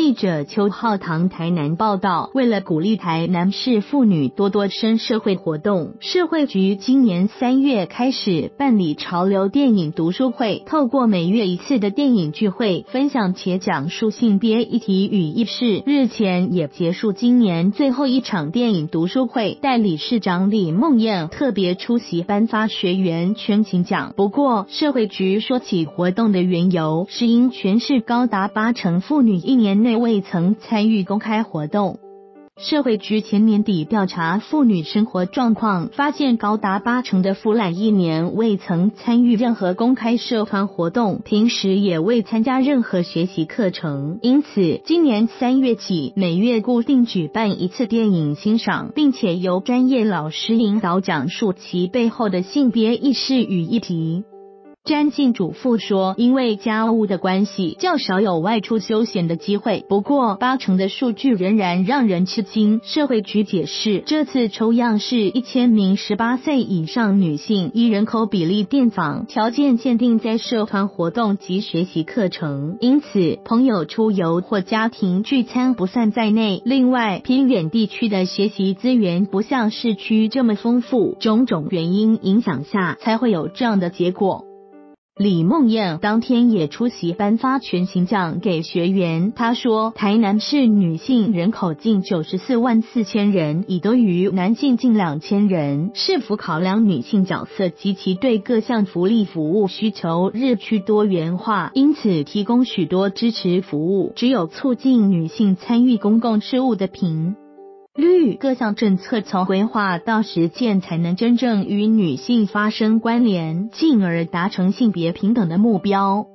记者邱浩堂台南报道，为了鼓励台南市妇女多多生社会活动，社会局今年3月开始办理潮流电影读书会，透过每月一次的电影聚会，分享且讲述性别议题与意识。日前也结束今年最后一场电影读书会，代理市长李梦燕特别出席颁发学员全勤奖。不过社会局说起活动的缘由，是因全市高达80%妇女1年内未曾参与公开活动。社会局前年底调查妇女生活状况，发现高达80%的妇女1年未曾参与任何公开社团活动，平时也未参加任何学习课程。因此今年3月起，每月固定举办一次电影欣赏，并且由专业老师引导讲述其背后的性别意识与议题。詹姓主妇说，因为家务的关系，较少有外出休闲的机会。不过80%的数据仍然让人吃惊。社会局解释，这次抽样是1000名18岁以上女性，依人口比例电访条件限定在社团活动及学习课程，因此朋友出游或家庭聚餐不算在内。另外，偏远地区的学习资源不像市区这么丰富，种种原因影响下才会有这样的结果。李梦燕当天也出席颁发全勤奖给学员。她说，台南市女性人口近94万4千人，已多于男性近2000人，市府考量女性角色及其对各项福利服务需求日趋多元化，因此提供许多支持服务，只有促进女性参与公共事务的频率，各项政策从规划到实践才能真正与女性发生关联，进而达成性别平等的目标。